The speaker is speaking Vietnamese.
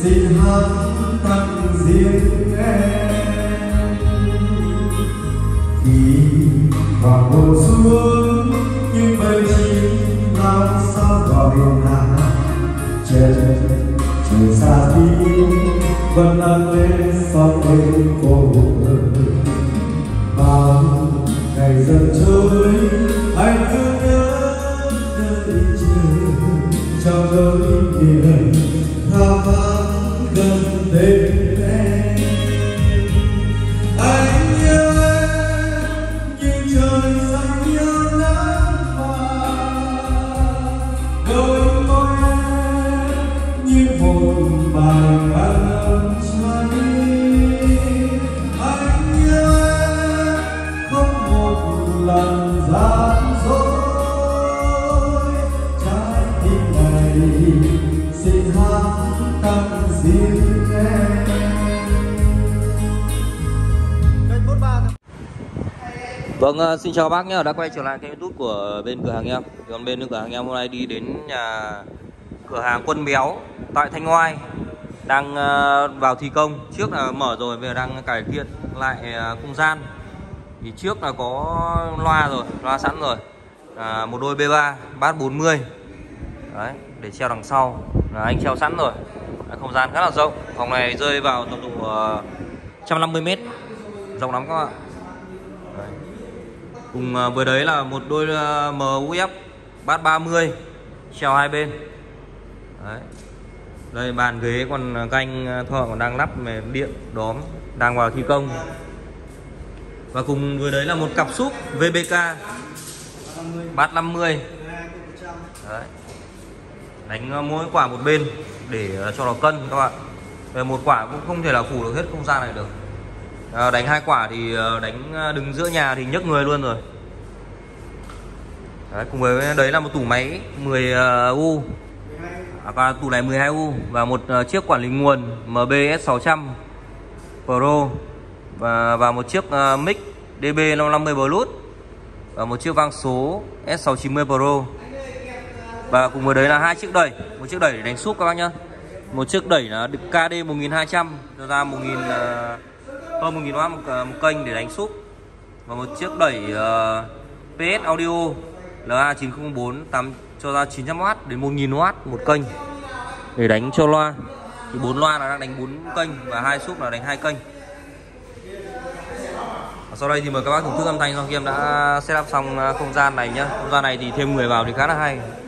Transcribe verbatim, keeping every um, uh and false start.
xin hát tặng riêng em. Khi hoàng hôn xuống những mây chim lao sao gọi nàng, trời trời xa đi vẫn nắng lên sóng lên phố bao ngày dần trôi. Anh cứ nhớ đợi chờ trong đôi miền khao khát gần bên em. Anh nhớ em như trời xanh yêu nắng vàng, đôi môi em như một bài ca ngân cháy. Anh nhớ em không một lần gian dối, trái tim này xin hát tặng riêng em. Vâng, xin chào bác nhé, đã quay trở lại kênh YouTube của bên cửa hàng em. Còn bên cửa hàng em hôm nay đi đến nhà cửa hàng Quân Béo tại Thanh Oai, đang vào thi công. Trước là mở rồi, bây giờ đang cải thiện lại không gian. Thì trước là có loa rồi, loa sẵn rồi, à, một đôi B ba bass bốn mươi đấy, để treo đằng sau là anh treo sẵn rồi. Không gian khá là rộng, phòng này rơi vào tầm độ uh, một trăm năm mươi mét, rộng lắm các bạn. Đấy. Cùng uh, với đấy là một đôi uh, M U F bass ba mươi treo hai bên. Đấy. Đây bàn ghế còn canh thợ còn đang lắp về điện đóm, đang vào thi công. Và cùng với đấy là một cặp súp V B K bass năm mươi. Đấy. Đánh mỗi quả một bên để cho nó cân các bạn. Về một quả cũng không thể là phủ được hết không gian này được. À, đánh hai quả thì đánh đứng giữa nhà thì nhấc người luôn rồi. Đấy, cùng với đấy là một tủ máy mười U, à, tủ này mười hai U và một uh, chiếc quản lý nguồn M B S sáu trăm Pro và và một chiếc uh, mic D B năm năm mươi Bluetooth và một chiếc vang số S sáu chín mươi Pro. Và cùng với đấy là hai chiếc đẩy, một chiếc đẩy để đánh súp các bác nhá. Một chiếc đẩy là K D một nghìn hai trăm cho ra một nghìn uh, hơn một nghìn oát một, uh, một kênh để đánh súp. Và một chiếc đẩy uh, P S Audio L A chín không bốn tám cho ra chín trăm oát đến một nghìn oát một kênh để đánh cho loa. Thì bốn loa là đang đánh bốn kênh và hai súp là đánh hai kênh. Và sau đây thì mời các bác thưởng thức âm thanh do Kim đã setup xong không gian này nhá. Không gian này thì thêm người vào thì khá là hay.